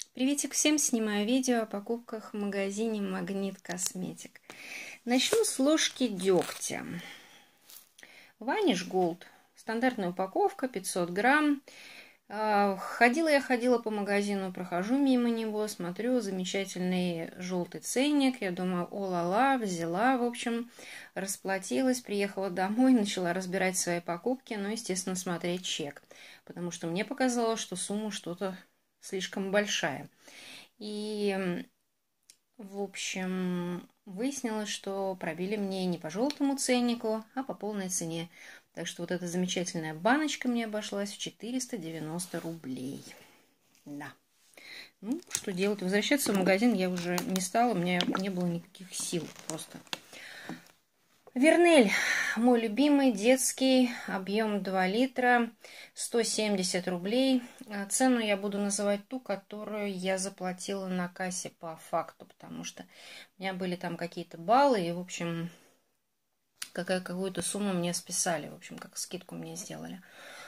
Приветик всем, снимаю видео о покупках в магазине Магнит Косметик. Начну с ложки дегтя. Vanish Gold. Стандартная упаковка, 500 грамм. Ходила по магазину, прохожу мимо него, смотрю, замечательный желтый ценник. Я думаю, о-ла-ла, взяла, в общем, расплатилась, приехала домой, начала разбирать свои покупки, ну, естественно, смотреть чек, потому что мне показалось, что сумма что-то слишком большая. И, в общем, выяснилось, что пробили мне не по желтому ценнику, а по полной цене. Так что вот эта замечательная баночка мне обошлась в 490 рублей. Да. Ну, что делать? Возвращаться в магазин я уже не стала, у меня не было никаких сил просто. Вернель, мой любимый, детский, объем 2 литра, 170 рублей. Цену я буду называть ту, которую я заплатила на кассе по факту, потому что у меня были там какие-то баллы, и, в общем, какую-то сумму мне списали, в общем, как скидку мне сделали.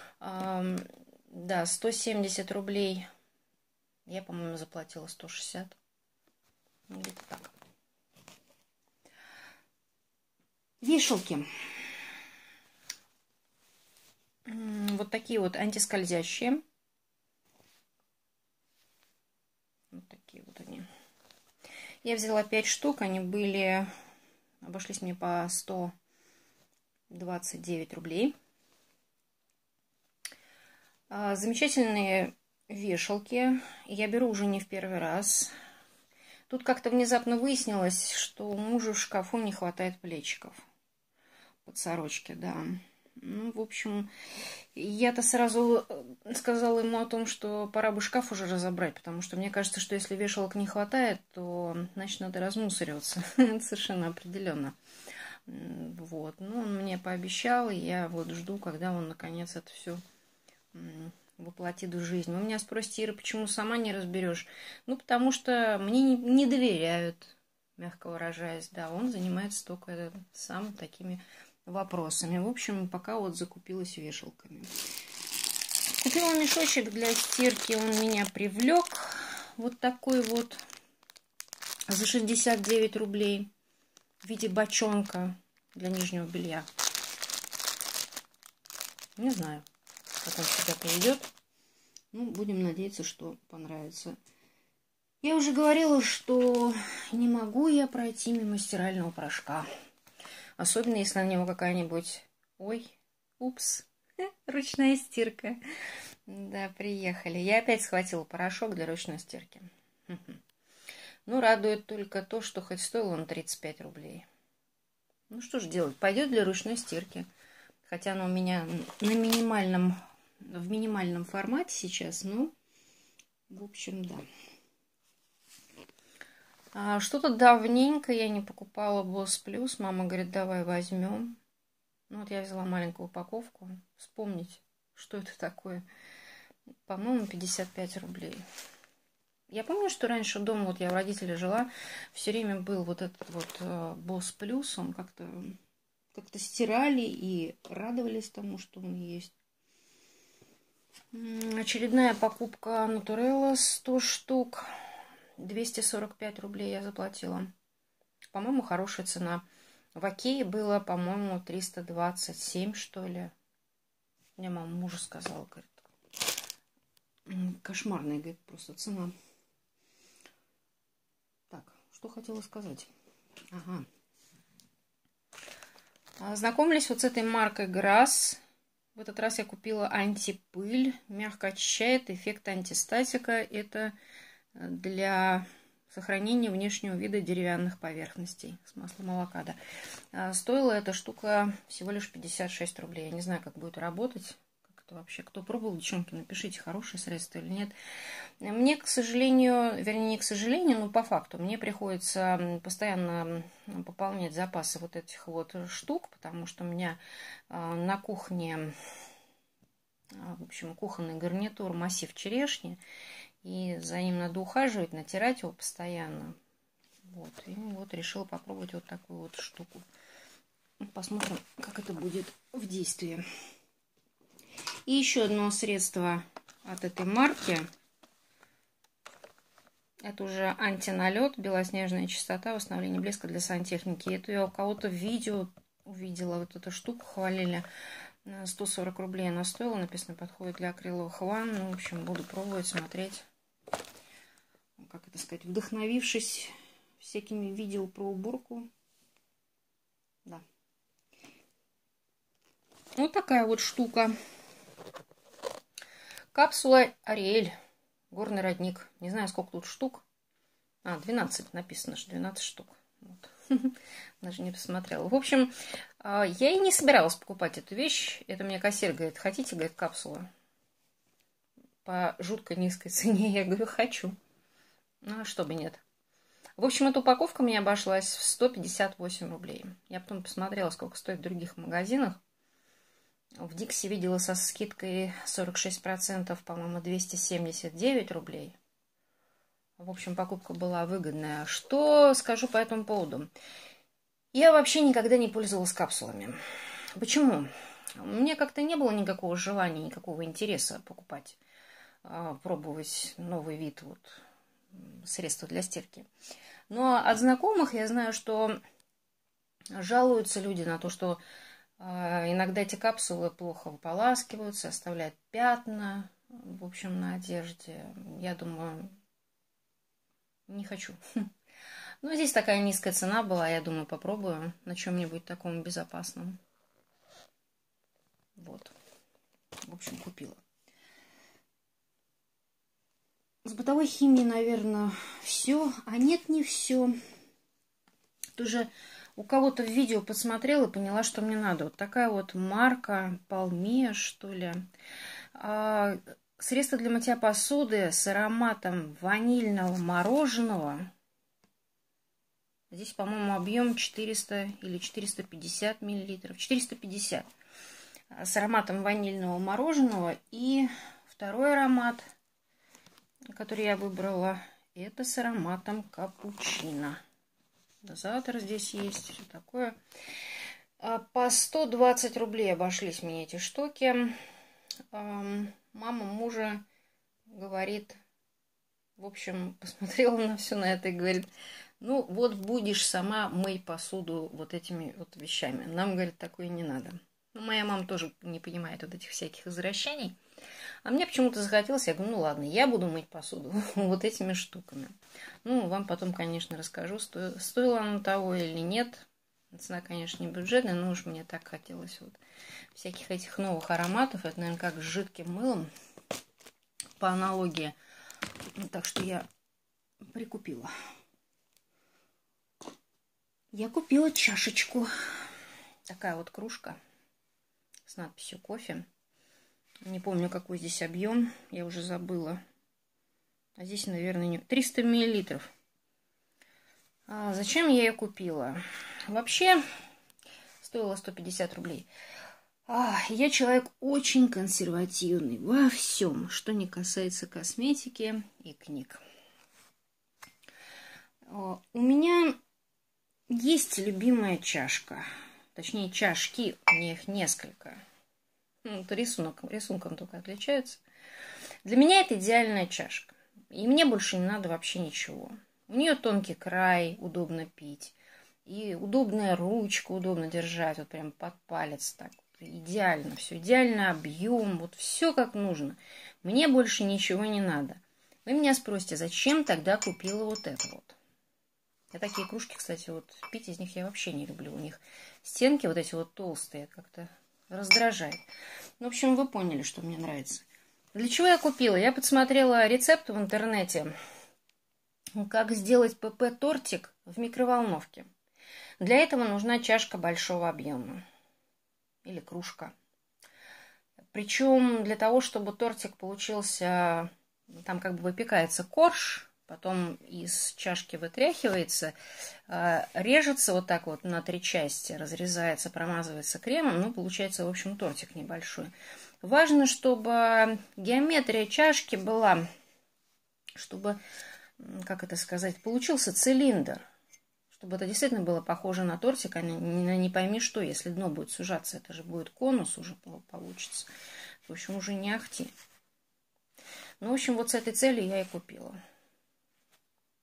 Да, 170 рублей, я, по-моему, заплатила 160, где-то так. Вешалки. Вот такие вот антискользящие. Вот такие вот они. Я взяла 5 штук. Они обошлись мне по 129 рублей. Замечательные вешалки. Я беру уже не в первый раз. Тут как-то внезапно выяснилось, что у мужа в шкафу не хватает плечиков. Под сорочки, да. Ну, в общем, я-то сразу сказала ему о том, что пора бы шкаф уже разобрать, потому что мне кажется, что если вешалок не хватает, то, значит, надо размусориваться. Совершенно определенно. Вот. Ну, он мне пообещал, и я вот жду, когда он, наконец, это все воплотит в жизнь. Вы меня спросите, Ира, почему сама не разберешь? Ну, потому что мне не доверяют, мягко выражаясь. Да, он занимается только сам такими вопросами. В общем, пока вот закупилась вешалками. Купила мешочек для стирки, он меня привлек. Вот такой вот за 69 рублей в виде бочонка для нижнего белья. Не знаю, как он себя поведет. Ну, будем надеяться, что понравится. Я уже говорила, что не могу я пройти мимо стирального порошка. Особенно, если на него какая-нибудь... Ой, упс, ручная стирка. Да, приехали. Я опять схватила порошок для ручной стирки. Ну, радует только то, что хоть стоил он 35 рублей. Ну, что же делать? Пойдет для ручной стирки. Хотя оно у меня в минимальном формате сейчас. Ну, в общем, да. Что-то давненько я не покупала Boss Plus. Мама говорит, давай возьмем. Ну, вот я взяла маленькую упаковку. Вспомнить, что это такое. По-моему, 55 рублей. Я помню, что раньше дома, вот я у родителей жила, все время был вот этот вот Boss Plus. Он как-то стирали и радовались тому, что он есть. Очередная покупка Nutrella 100 штук. 245 рублей я заплатила. По-моему, хорошая цена. В Окее было, по-моему, 327, что ли. Мне мама мужа сказала, говорит. Кошмарная, говорит, просто цена. Так, что хотела сказать? Ага. Знакомились вот с этой маркой Grass. В этот раз я купила антипыль. Мягко очищает, эффект антистатика. Это для сохранения внешнего вида деревянных поверхностей с маслом авокадо. Стоила эта штука всего лишь 56 рублей. Я не знаю, как будет работать. Как это вообще? Кто пробовал, девчонки, напишите, хорошее средство или нет. Мне, к сожалению, вернее, не к сожалению, но по факту, мне приходится постоянно пополнять запасы вот этих вот штук, потому что у меня на кухне, в общем, кухонный гарнитур массив черешни. И за ним надо ухаживать, натирать его постоянно. Вот. И вот решила попробовать вот такую вот штуку. Посмотрим, как это будет в действии. И еще одно средство от этой марки. Это уже антиналет, белоснежная чистота, восстановление блеска для сантехники. Это я у кого-то в видео увидела, вот эту штуку хвалили. 140 рублей она стоила, написано, подходит для акриловых ванн. Ну, в общем, буду пробовать, смотреть. Как это сказать, вдохновившись всякими видео про уборку. Да. Вот такая вот штука. Капсула Ариэль. Горный родник. Не знаю, сколько тут штук. 12 написано, что 12 штук. Вот. Даже не посмотрела. В общем, я и не собиралась покупать эту вещь. Это мне кассир говорит, хотите, говорит, капсулу? По жутко низкой цене. Я говорю, хочу. Ну, а что бы нет. В общем, эта упаковка мне обошлась в 158 рублей. Я потом посмотрела, сколько стоит в других магазинах. В Дикси видела со скидкой 46%, по-моему, 279 рублей. В общем, покупка была выгодная. Что скажу по этому поводу? Я вообще никогда не пользовалась капсулами. Почему? Мне как-то не было никакого желания, никакого интереса покупать, пробовать новый вид вот, средства для стирки. Но от знакомых я знаю, что жалуются люди на то, что иногда эти капсулы плохо выполаскиваются, оставляют пятна, в общем, на одежде. Я думаю, не хочу. Но здесь такая низкая цена была, я думаю, попробую на чем-нибудь таком безопасном. Вот. В общем, купила. С бытовой химией, наверное, все. А нет, не все. Тоже у кого-то в видео посмотрела и поняла, что мне надо. Вот такая вот марка Palme, что ли. Средство для мытья посуды с ароматом ванильного мороженого. Здесь, по-моему, объем 400 или 450 миллилитров. 450. С ароматом ванильного мороженого. И второй аромат, который я выбрала, это с ароматом капучино. Дозатор здесь есть, все такое. По 120 рублей обошлись мне эти штуки. Мама мужа говорит, в общем, посмотрела на все на это и говорит, ну вот будешь сама мыть посуду вот этими вот вещами. Нам, говорит, такое не надо. Ну, моя мама тоже не понимает вот этих всяких извращений. А мне почему-то захотелось, я говорю, ну ладно, я буду мыть посуду вот этими штуками. Ну, вам потом, конечно, расскажу, стоило оно того или нет. Цена, конечно, не бюджетная, но уж мне так хотелось вот всяких этих новых ароматов. Это, наверное, как с жидким мылом по аналогии. Так что я прикупила. Я купила чашечку. Такая вот кружка с надписью кофе. Не помню, какой здесь объем. Я уже забыла. А здесь, наверное, 300 миллилитров. Зачем я ее купила? Вообще, стоила 150 рублей. Я человек очень консервативный во всем, что не касается косметики и книг. У меня есть любимая чашка. Точнее, чашки. У меня их несколько. Ну, рисунком только отличаются. Для меня это идеальная чашка. И мне больше не надо вообще ничего. У нее тонкий край, удобно пить. И удобная ручка, удобно держать. Вот прям под палец так. Идеально все. Идеальный объем. Вот все как нужно. Мне больше ничего не надо. Вы меня спросите, зачем тогда купила вот это вот? Я такие кружки, кстати, вот пить из них я вообще не люблю. У них стенки вот эти вот толстые. Как-то раздражает. Ну, в общем, вы поняли, что мне нравится. Для чего я купила? Я подсмотрела рецепт в интернете, как сделать ПП-тортик в микроволновке. Для этого нужна чашка большого объема. Или кружка. Причем для того, чтобы тортик получился, там как бы выпекается корж, потом из чашки вытряхивается, режется вот так вот на 3 части, разрезается, промазывается кремом, ну, получается, в общем, тортик небольшой. Важно, чтобы геометрия чашки была, чтобы, как это сказать, получился цилиндр, чтобы это действительно было похоже на тортик, а не пойми что, если дно будет сужаться, это же будет конус уже получится. В общем, уже не ахти. Ну, в общем, вот с этой целью я и купила.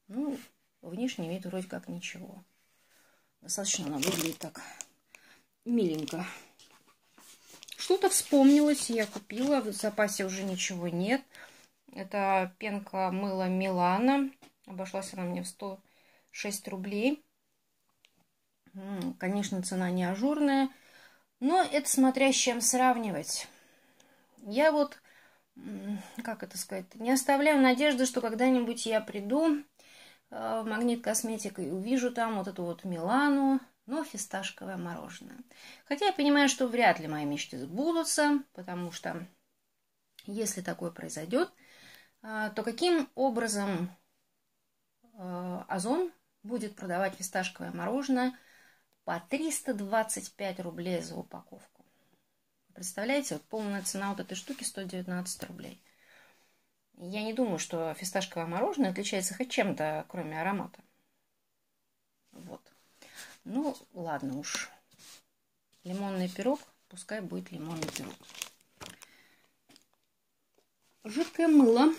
Ну, внешний вид вроде как ничего. Достаточно она выглядит так миленько. Что-то вспомнилось, я купила. В запасе уже ничего нет. Это пенка мыла Милана. Обошлась она мне в 106 рублей. Конечно, цена не ажурная. Но это смотря с чем сравнивать. Я вот, как это сказать, не оставляю надежды, что когда-нибудь я приду в Магнит Косметик и увижу там вот эту вот Милану, но фисташковое мороженое. Хотя я понимаю, что вряд ли мои мечты сбудутся, потому что если такое произойдет, то каким образом Озон будет продавать фисташковое мороженое по 325 рублей за упаковку? Представляете, вот полная цена вот этой штуки 119 рублей. Я не думаю, что фисташковое мороженое отличается хоть чем-то, кроме аромата. Вот. Ну, ладно уж. Лимонный пирог, пускай будет лимонный пирог. Жидкое мыло.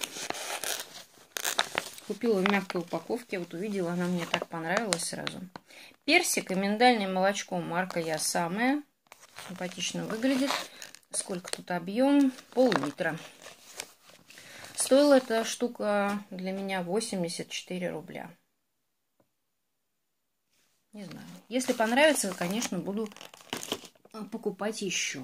Купила в мягкой упаковке. Вот увидела, она мне так понравилась сразу. Персик и миндальное молочко. Марка Я Самая. Симпатично выглядит. Сколько тут объем? Пол-литра. Стоила эта штука для меня 84 рубля. Не знаю. Если понравится, конечно, буду покупать еще.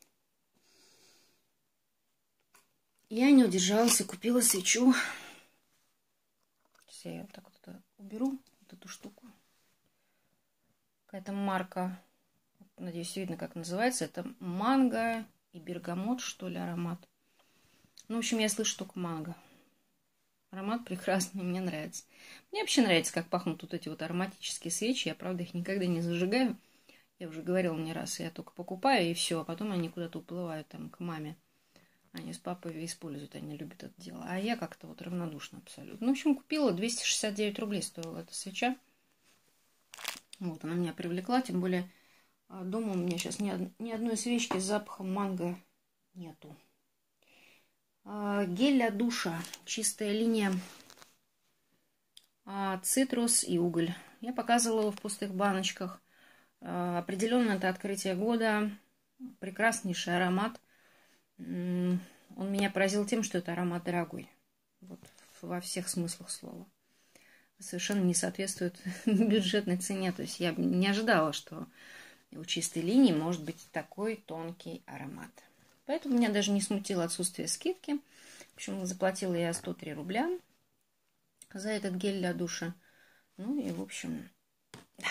Я не удержалась и купила свечу. Сейчас я вот так вот уберу, вот эту штуку. Какая-то марка. Надеюсь, видно, как называется. Это манго и бергамот, что ли, аромат. Ну, в общем, я слышу только манго. Аромат прекрасный, мне нравится. Мне вообще нравится, как пахнут вот эти вот ароматические свечи. Я, правда, их никогда не зажигаю. Я уже говорила не раз, я только покупаю и все, а потом они куда-то уплывают там к маме. Они с папой используют, они любят это дело. А я как-то вот равнодушна абсолютно. Ну, в общем, купила, 269 рублей стоила эта свеча. Вот, она меня привлекла, тем более дома у меня сейчас ни одной свечки с запахом манго нету. Гель для душа, чистая линия, цитрус и уголь. Я показывала его в пустых баночках. Определенно это открытие года. Прекраснейший аромат. Он меня поразил тем, что это аромат дорогой. Вот, во всех смыслах слова. Совершенно не соответствует бюджетной цене. То есть я не ожидала, что у чистой линии может быть такой тонкий аромат. Поэтому меня даже не смутило отсутствие скидки. В общем, заплатила я 103 рубля за этот гель для душа. Ну и, в общем, да.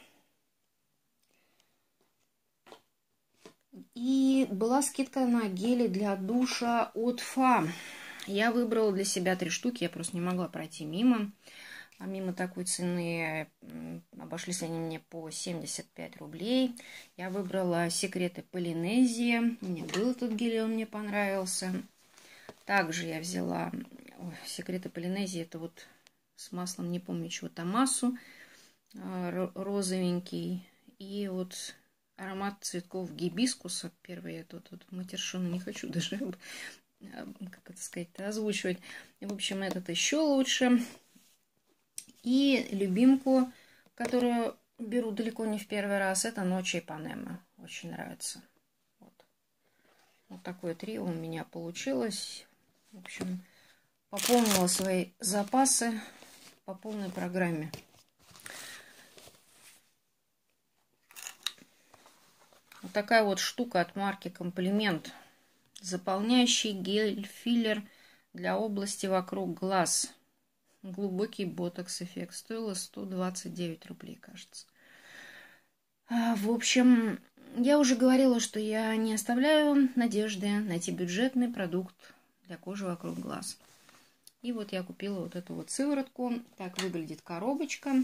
И была скидка на гели для душа от ФА. Я выбрала для себя 3 штуки. Я просто не могла пройти мимо. А мимо такой цены обошлись они мне по 75 рублей. Я выбрала секреты Полинезии. У меня был этот гель, он мне понравился. Также я взяла секреты Полинезии. Это вот с маслом, не помню чего, томасу. Розовенький. И вот аромат цветков гибискуса. Первый я тут матершину не хочу даже, как это сказать, озвучивать. И, в общем, этот еще лучше. И любимку, которую беру далеко не в первый раз, это Ночи Ипанема. Очень нравится. Вот такое трио у меня получилось. В общем, пополнила свои запасы по полной программе. Вот такая вот штука от марки Комплимент. Заполняющий гель-филлер для области вокруг глаз. Глубокий ботокс-эффект. Стоило 129 рублей, кажется. В общем, я уже говорила, что я не оставляю надежды найти бюджетный продукт для кожи вокруг глаз. И вот я купила вот эту вот сыворотку. Так выглядит коробочка.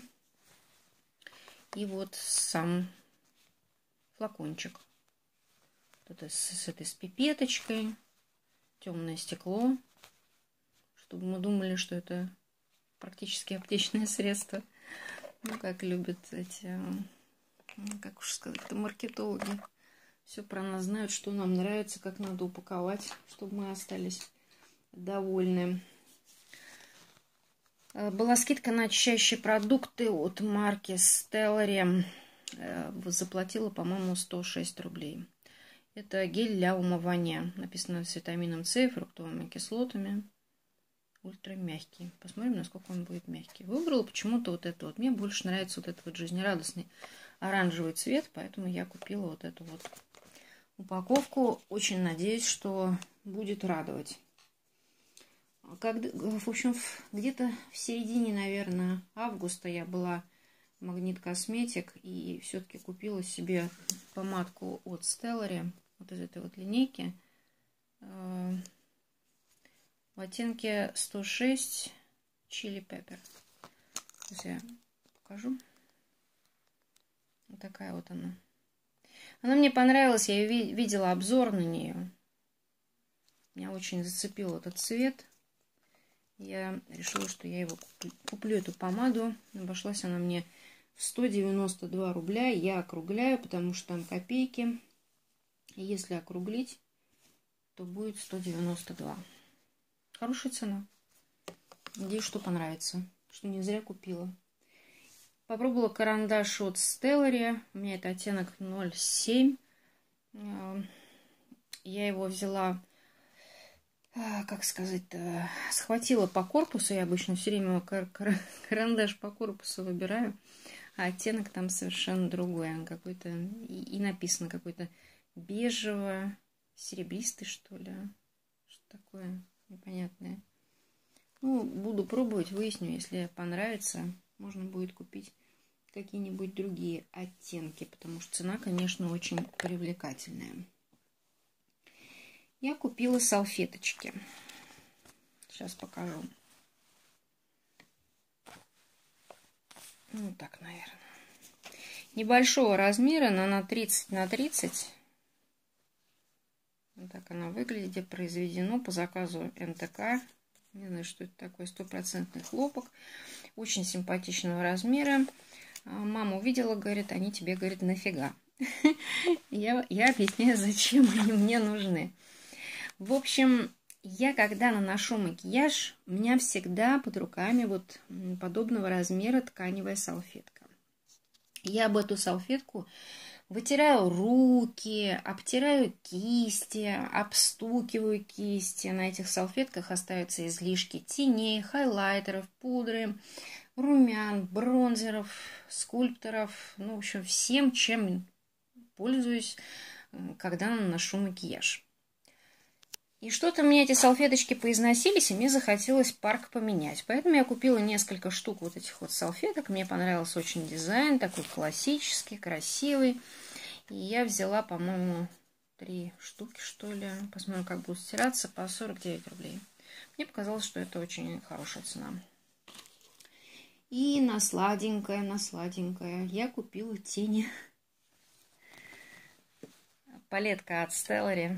И вот сам флакончик. Это с пипеточкой. Темное стекло. Чтобы мы думали, что это практически аптечное средство. Ну, как любят эти, как уж сказать, это маркетологи. Все про нас знают, что нам нравится, как надо упаковать, чтобы мы остались довольны. Была скидка на очищающие продукты от марки Stellary. Заплатила, по-моему, 106 рублей. Это гель для умывания. Написано с витамином С, фруктовыми кислотами. Ультра мягкий. Посмотрим, насколько он будет мягкий. Выбрала почему-то вот это вот. Мне больше нравится вот этот вот жизнерадостный оранжевый цвет, поэтому я купила вот эту вот упаковку. Очень надеюсь, что будет радовать. В общем, где-то в середине, наверное, августа я была в Магнит Косметик и все-таки купила себе помадку от Stellary, вот из этой вот линейки, в оттенке 106 Chili Pepper. Сейчас я покажу. Вот такая вот она. Она мне понравилась, я видела обзор на нее. Меня очень зацепил этот цвет. Я решила, что я его куплю эту помаду. Обошлась она мне в 192 рубля. Я округляю, потому что там копейки. И если округлить, то будет 192. Хорошая цена. Надеюсь, что понравится. Что не зря купила. Попробовала карандаш от Stellary. У меня это оттенок 07. Я его взяла... Как сказать-то, схватила по корпусу. Я обычно все время карандаш по корпусу выбираю, а оттенок там совершенно другой. Он какой-то, и написано какой-то бежево-серебристый, что ли. Что такое непонятное. Ну, буду пробовать, выясню, если понравится, можно будет купить какие-нибудь другие оттенки, потому что цена, конечно, очень привлекательная. Я купила салфеточки. Сейчас покажу. Ну, так, наверное. Небольшого размера, но на 30 на 30. Вот так она выглядит. Произведено по заказу НТК. Не знаю, что это такое. 100% хлопок. Очень симпатичного размера. Мама увидела, говорит, они тебе, говорит, нафига. Я объясняю, зачем они мне нужны. В общем, я когда наношу макияж, у меня всегда под руками вот подобного размера тканевая салфетка. Я об эту салфетку вытираю руки, обтираю кисти, обстукиваю кисти. На этих салфетках остаются излишки теней, хайлайтеров, пудры, румян, бронзеров, скульпторов. Ну, в общем, всем, чем пользуюсь, когда наношу макияж. И что-то мне эти салфеточки поизносились, и мне захотелось парк поменять. Поэтому я купила несколько штук вот этих вот салфеток. Мне понравился очень дизайн, такой классический, красивый. И я взяла, по-моему, 3 штуки, что ли. Посмотрим, как будут стираться, по 49 рублей. Мне показалось, что это очень хорошая цена. И на сладенькое я купила тени. Палетка от Stellary.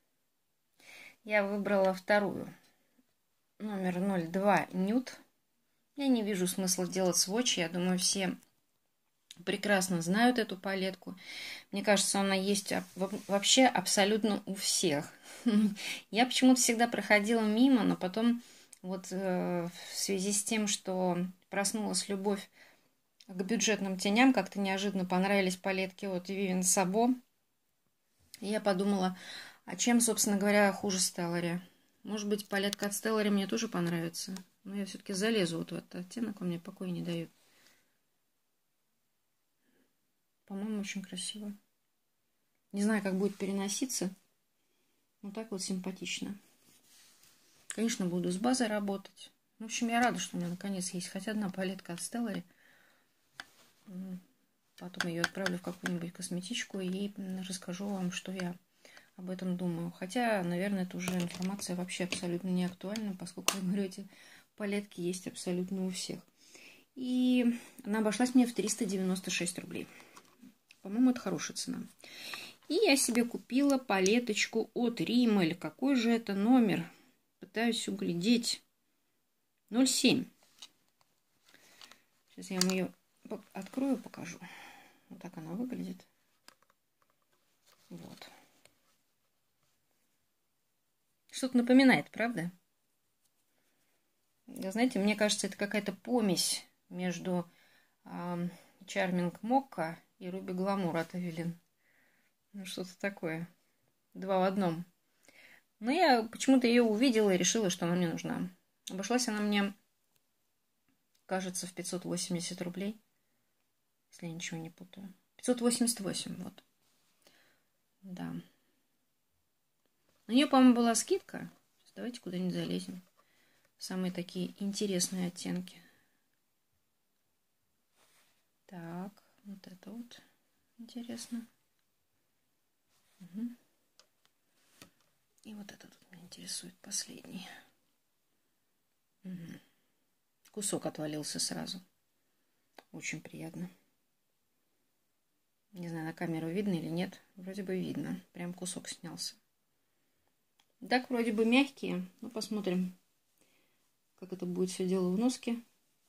Я выбрала вторую, номер 02 Nude. Я не вижу смысла делать сводчи. Я думаю, все прекрасно знают эту палетку. Мне кажется, она есть вообще абсолютно у всех. Я почему-то всегда проходила мимо, но потом вот в связи с тем, что проснулась любовь к бюджетным теням, как-то неожиданно понравились палетки от Vivienne Sabo. И я подумала... А чем, собственно говоря, хуже Stellary? Может быть, палетка от Stellary мне тоже понравится. Но я все-таки залезу вот в этот оттенок, он мне покоя не дает. По-моему, очень красиво. Не знаю, как будет переноситься. Но так вот симпатично. Конечно, буду с базой работать. В общем, я рада, что у меня наконец есть хоть одна палетка от Stellary. Потом ее отправлю в какую-нибудь косметичку и расскажу вам, что я об этом думаю. Хотя, наверное, это уже информация вообще абсолютно не актуальна, поскольку, я говорю, эти палетки есть абсолютно у всех. И она обошлась мне в 396 рублей. По-моему, это хорошая цена. И я себе купила палеточку от Rimmel. Какой же это номер? Пытаюсь углядеть. 07. Сейчас я вам ее открою, покажу. Вот так она выглядит. Вот. Что-то напоминает, правда? Знаете, мне кажется, это какая-то помесь между Charming Mokka и Ruby Glamour от Evelyn. Ну, что-то такое. Два в одном. Но я почему-то ее увидела и решила, что она мне нужна. Обошлась она мне, кажется, в 580 рублей. Если я ничего не путаю. 588, вот. Да. На нее, по-моему, была скидка. Сейчас давайте куда-нибудь залезем. Самые такие интересные оттенки. Так, вот это вот интересно. Угу. И вот этот вот меня интересует последний. Угу. Кусок отвалился сразу. Очень приятно. Не знаю, на камеру видно или нет. Вроде бы видно. Прям кусок снялся. Так, вроде бы мягкие. Ну, посмотрим, как это будет все дело в носке.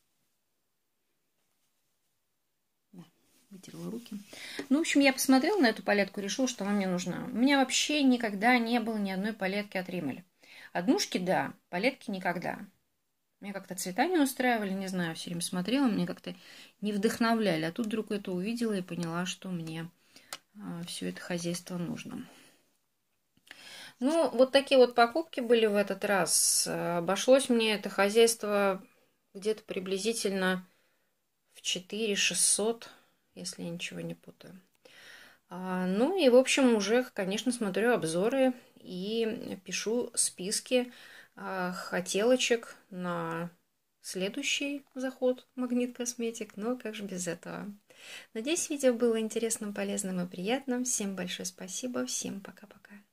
Да, вытерла руки. Ну, в общем, я посмотрела на эту палетку и решила, что она мне нужна. У меня вообще никогда не было ни одной палетки от Rimmel. Однушки, да, палетки никогда. Меня как-то цвета не устраивали, не знаю, все время смотрела, мне как-то не вдохновляли. А тут вдруг это увидела и поняла, что мне все это хозяйство нужно. Ну, вот такие вот покупки были в этот раз. Обошлось мне это хозяйство где-то приблизительно в 4600, если я ничего не путаю. Ну и, в общем, уже, конечно, смотрю обзоры и пишу списки хотелочек на следующий заход в Магнит Косметик. Но как же без этого? Надеюсь, видео было интересным, полезным и приятным. Всем большое спасибо. Всем пока-пока.